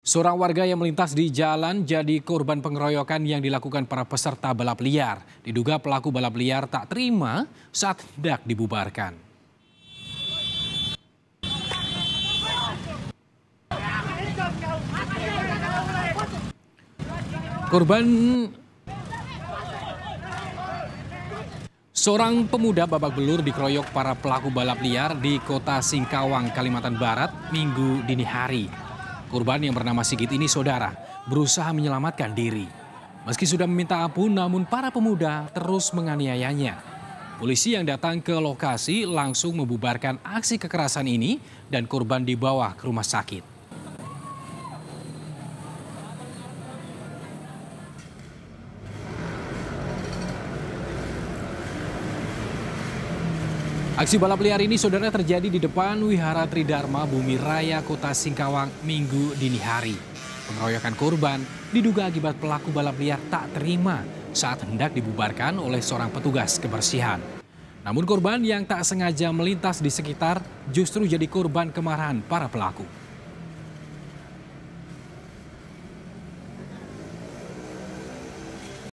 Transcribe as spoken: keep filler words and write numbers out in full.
Seorang warga yang melintas di jalan jadi korban pengeroyokan yang dilakukan para peserta balap liar. Diduga pelaku balap liar tak terima saat hendak dibubarkan. Korban Seorang pemuda babak belur dikeroyok para pelaku balap liar di kota Singkawang, Kalimantan Barat, Minggu dini hari. Korban yang bernama Sigit ini saudara berusaha menyelamatkan diri. Meski sudah meminta ampun, namun para pemuda terus menganiayanya. Polisi yang datang ke lokasi langsung membubarkan aksi kekerasan ini dan korban dibawa ke rumah sakit. Aksi balap liar ini saudara terjadi di depan Wihara Tridharma Bumi Raya Kota Singkawang Minggu dini hari. Pengeroyokan korban diduga akibat pelaku balap liar tak terima saat hendak dibubarkan oleh seorang petugas kebersihan. Namun korban yang tak sengaja melintas di sekitar justru jadi korban kemarahan para pelaku.